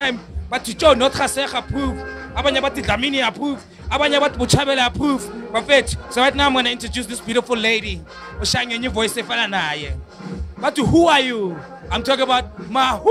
time but to Joe not approve abanye bathi Dlamini approve abanye bathi Bochabela approve bafethu. So right now I'm going to introduce this beautiful lady oshaya ngenye voice efana naye. But who are you? I'm talking about Mahu.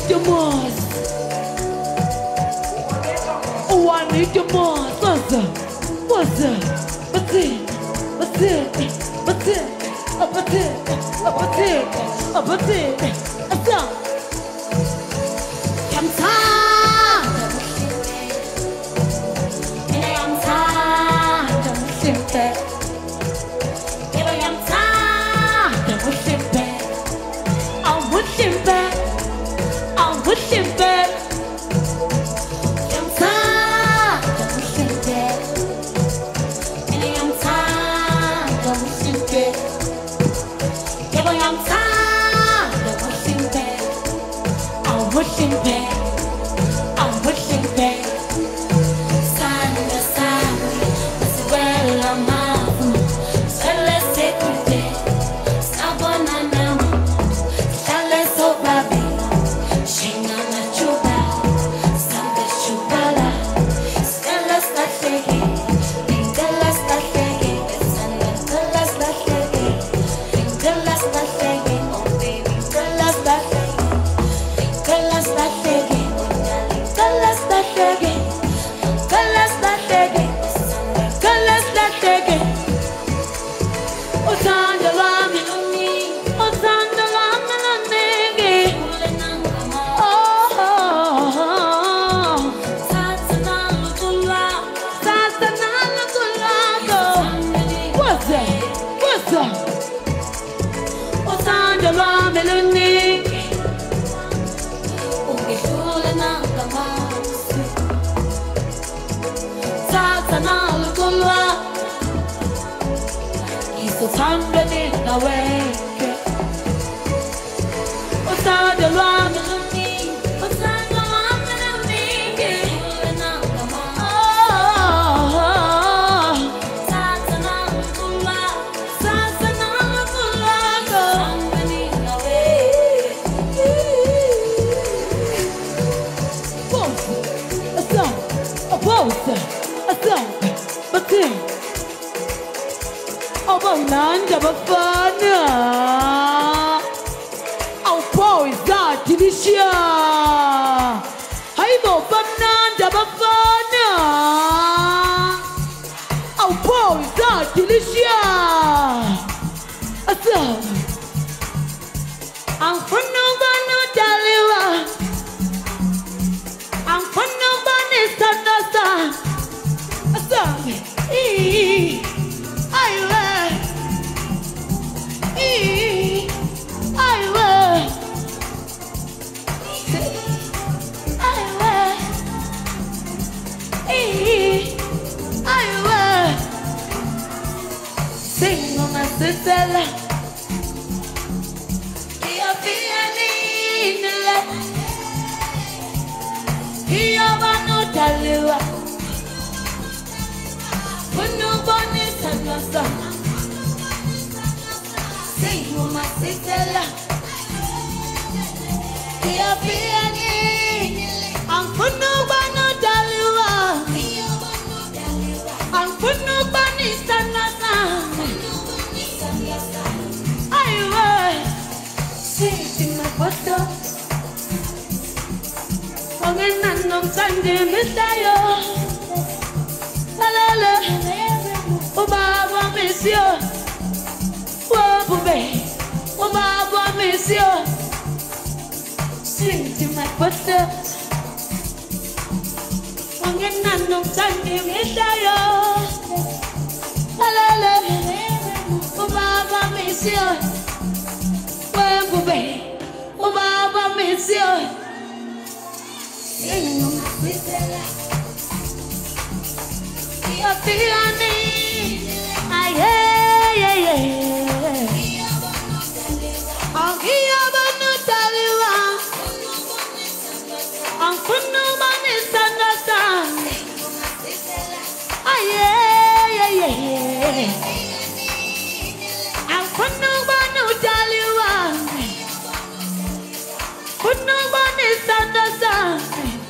you more. Oh, I need you more. What's up? What's up? What's it? What's it? What's it? What's it? What's it? What's it? What's up? I'm tired. I'm tired of wishing back. I'm tired of wishing back. I'm wishing back. I'm wishing back. I'm tired of wishing back. I'm tired of wishing back. I'm tired of wishing back. I'm wishing back. I'm wishing back. Sana sana, swela mafu, swela sekute, sabona namu, swela sobabi, shinga na chuba, samba chubala, swela stashege, ingala stashege, sana ingala stashege, ingala stashege, oh baby, ingala stashege, ingala stashege, ingala stashege. Nanja bafana au boy za dilisha haibo bananja bafana au boy za dilisha asa I'm from no daliwa I'm from no sanasa asa Stella, you're feeling it. You're no daliwa. When no one is another, sing my Stella. You're feeling it. I'm for no one no daliwa. I'm for no one is another. Sing my photo. Ongenan on Sunday, Mistayo. Alala, Obaba Monsieur. Wobbe, Obaba Monsieur. Sing my photo. Ongenan on Sunday, Mistayo. Alala, Obaba Monsieur. Oh, Baba, Monsieur. You're feeling I'll give you about no daliwa. I'm for no money, understand. I'm for no money, daliwa. But no one is understand.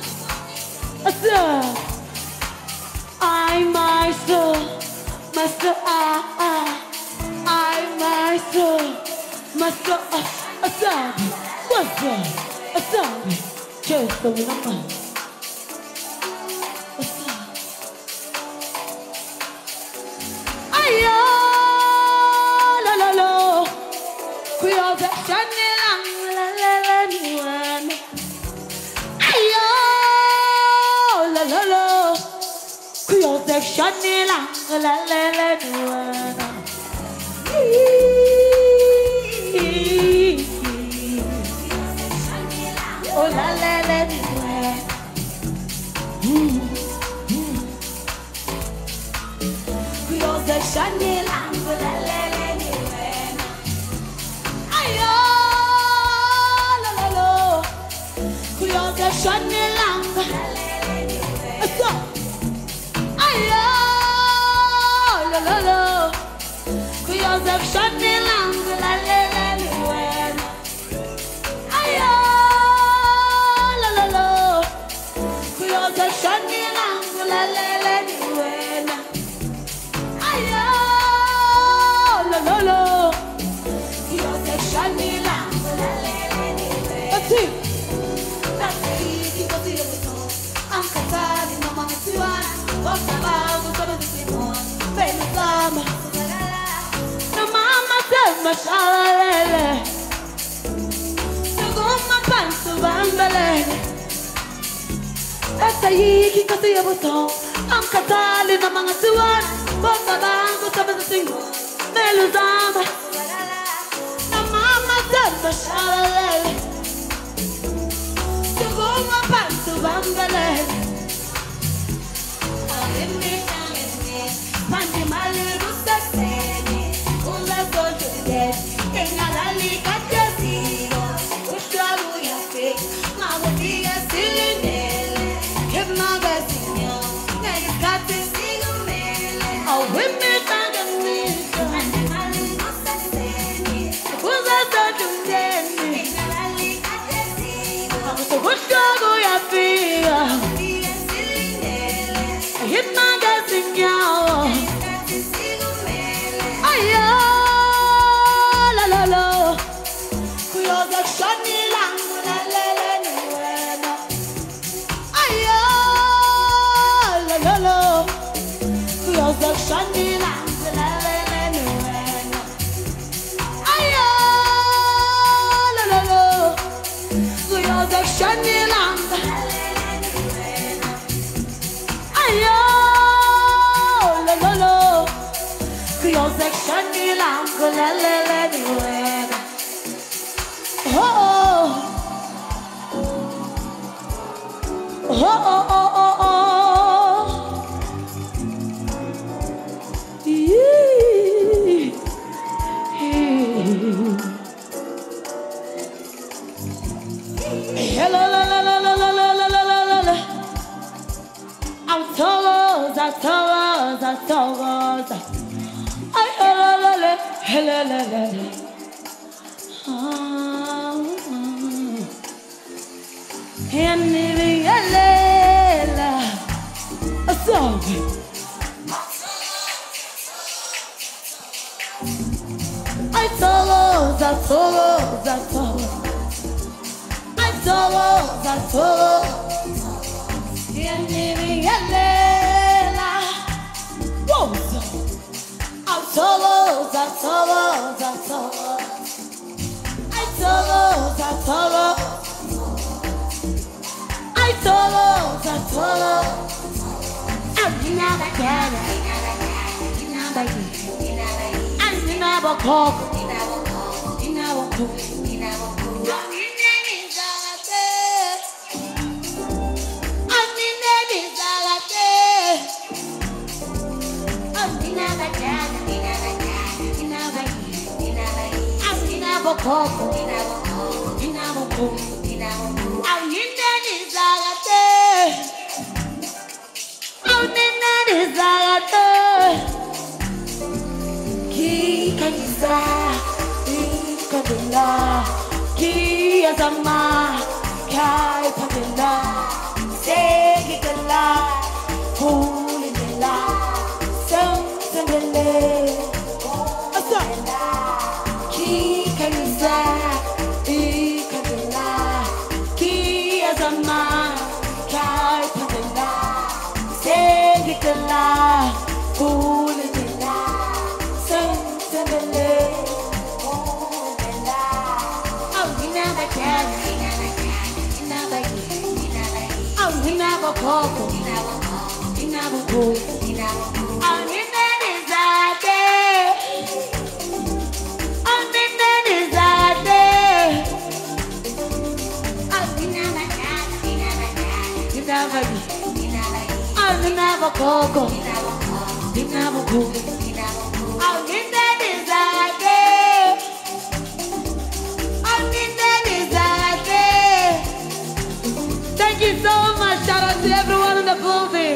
I myself, master, I myself, master, what's up? chest of the man. Ayo, la la la, kuya veshani lang la la la niwan. Ayo, la la la, kuya veshani lang la la la niwan. Oh la la la niwan. Shani lang la la la niwen. Ayo la la la, kuya the shani lang la la la niwen. Ayo la la la, kuya the shani lang la la la niwen. Ayo la la la, kuya the shani lang la la la niwen. Ayo, la la la, you're the shiny lamp, la la la la. That's it. That's it. Because you're the song. I'm Katari, no mama Tiwana. What's about the summer this morning? Baby summer, no mama tell me shalala. You go my pants to bambale. That's it. Because you're the song. I'm Katari, no mama Tiwana. Bota banco, sabe do senhor, meluzama. Na mama samba shalala. Chegou uma parte do bambalé. Mande malibu sasene, usa todo de. Tem a lalica de asilo, o choro e a fé. Mago dia silinele, que magazinho, nem escate. Oh, women and me, and the man was the same. Who's a certain day? I'm so good, go ya feel. Hit my dancing girl. Ayo, la la la. We are the shiny lang, la la la la. Ayo, la la la. The shiny lamp, la la la la. Ayo, la la la. We are the shiny lamp, la la la la. Ayo, la la la. We are the shiny lamp, la la la la. Oh, oh, oh, oh, oh, oh. inabokoko, inaboko, aninenizade, aninenizade, inabokoko, inaboko, aninenizade, aninenizade. Thank you so much. Shout out to everyone in the building.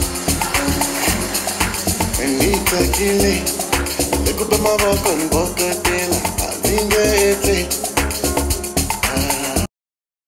Kile, ekupa maboko nboka